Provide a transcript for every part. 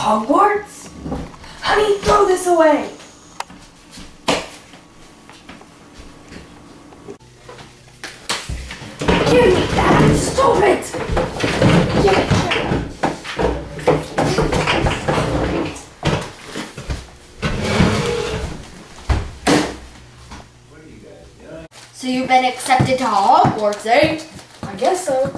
Hogwarts? Honey, throw this away! Give me that! Stop it! Give it here! So you've been accepted to Hogwarts, eh? I guess so.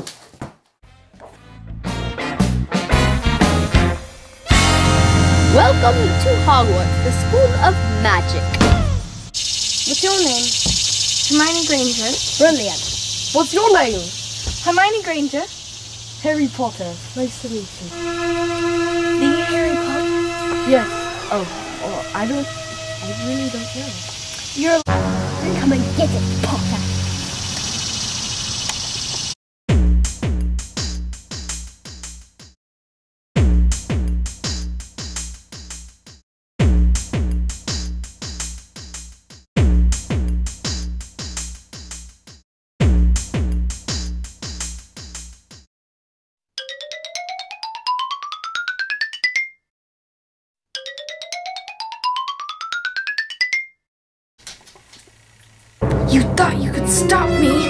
Welcome to Hogwarts, the School of Magic. What's your name? Hermione Granger. Brilliant. What's your name? Hermione Granger. Harry Potter. Nice to meet you. The Harry Potter? Yes. Oh, I really don't know. You're... Come and get it, Potter. You thought you could stop me?